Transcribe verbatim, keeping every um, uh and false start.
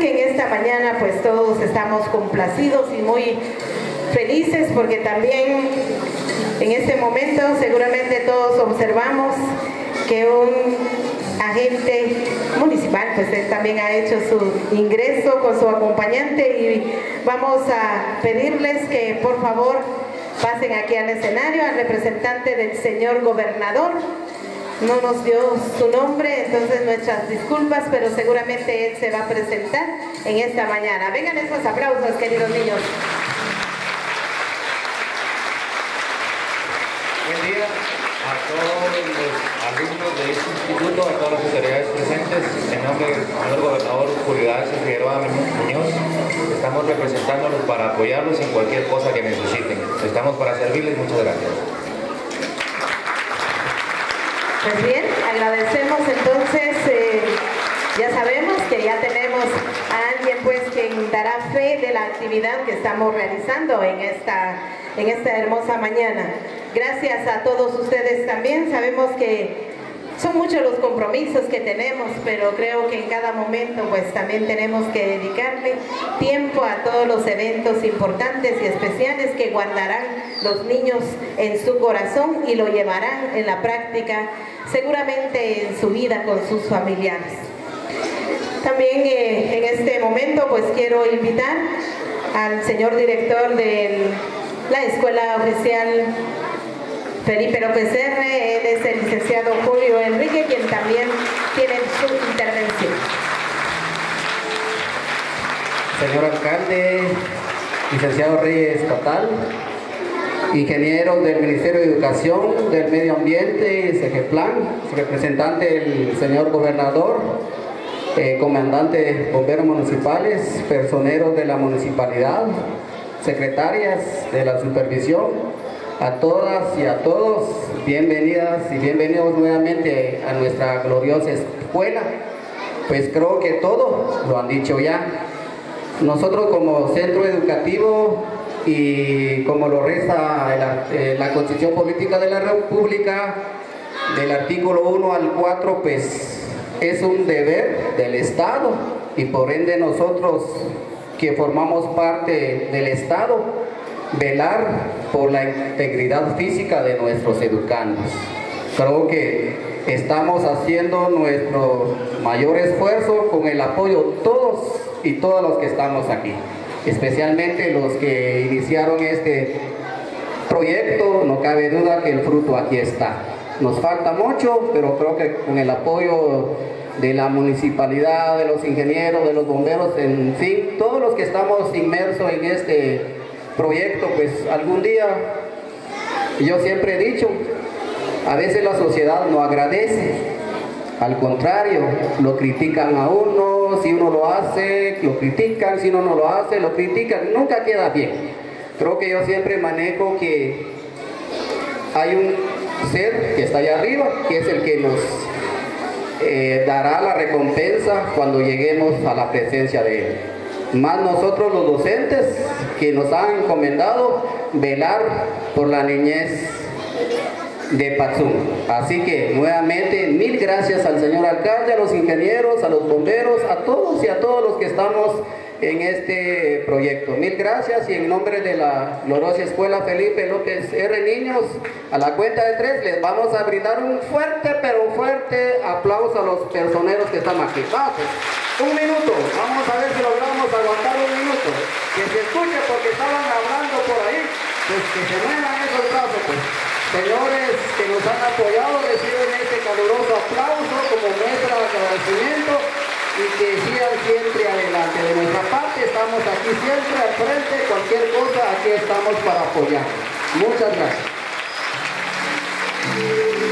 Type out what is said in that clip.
que en esta mañana pues todos estamos complacidos y muy felices porque también en este momento seguramente todos observamos que un agente municipal pues él también ha hecho su ingreso con su acompañante y vamos a pedirles que por favor pasen aquí al escenario al representante del señor gobernador. No nos dio su nombre, entonces nuestras disculpas, pero seguramente él se va a presentar en esta mañana. Vengan esos aplausos, queridos niños. Buen día a todos los alumnos de este instituto, a todas las autoridades presentes. En nombre del señor gobernador Julio Axel Figueroa Muñoz, estamos representándolos para apoyarlos en cualquier cosa que necesiten. Estamos para servirles. Muchas gracias. Pues bien, agradecemos entonces, eh, ya sabemos que ya tenemos a alguien pues quien dará fe de la actividad que estamos realizando en esta, en esta hermosa mañana. Gracias a todos ustedes también, sabemos que son muchos los compromisos que tenemos, pero creo que en cada momento pues también tenemos que dedicarle tiempo a todos los eventos importantes y especiales que guardarán los niños en su corazón y lo llevarán en la práctica, seguramente en su vida con sus familiares. También eh, en este momento pues quiero invitar al señor director de la Escuela Oficial Felipe López R, él es el licenciado Julio Enrique, quien también tiene su intervención. Señor alcalde, licenciado Reyes Total, ingenieros del Ministerio de Educación, del Medio Ambiente, Segeplan, representante del señor gobernador, eh, comandante de bomberos municipales, personeros de la municipalidad, secretarias de la supervisión, a todas y a todos, bienvenidas y bienvenidos nuevamente a nuestra gloriosa escuela. Pues creo que todo lo han dicho ya. Nosotros como centro educativo y como lo reza la, eh, la Constitución Política de la República, del artículo uno al cuatro, pues es un deber del Estado y por ende nosotros que formamos parte del Estado, velar por la integridad física de nuestros educandos. Creo que estamos haciendo nuestro mayor esfuerzo con el apoyo de todos y todas los que estamos aquí, especialmente los que iniciaron este proyecto. No cabe duda que el fruto aquí está. Nos falta mucho, pero creo que con el apoyo de la municipalidad, de los ingenieros, de los bomberos, en fin, todos los que estamos inmersos en este proyecto, pues algún día, yo siempre he dicho, a veces la sociedad no agradece, al contrario, lo critican a uno, si uno lo hace, lo critican, si uno no lo hace, lo critican, nunca queda bien. Creo que yo siempre manejo que hay un ser que está allá arriba, que es el que nos eh, dará la recompensa cuando lleguemos a la presencia de él. Más nosotros los docentes que nos han encomendado velar por la niñez de Patzum. Así que nuevamente mil gracias al señor alcalde, a los ingenieros, a los bomberos, a todos y a todos los que estamos en este proyecto. Mil gracias y en nombre de la gloriosa Escuela Felipe López R, niños, a la cuenta de tres les vamos a brindar un fuerte pero fuerte aplauso a los personeros que están aquí. Vamos. Un minuto, vamos a ver si logramos aguantar un minuto. Que se escuche porque estaban hablando por ahí, pues que se muevan esos brazos. Pues. Señores que nos han apoyado, reciben este caluroso aplauso como muestra de agradecimiento y que sigan siempre adelante. De nuestra parte estamos aquí siempre al frente, cualquier cosa aquí estamos para apoyar. Muchas gracias.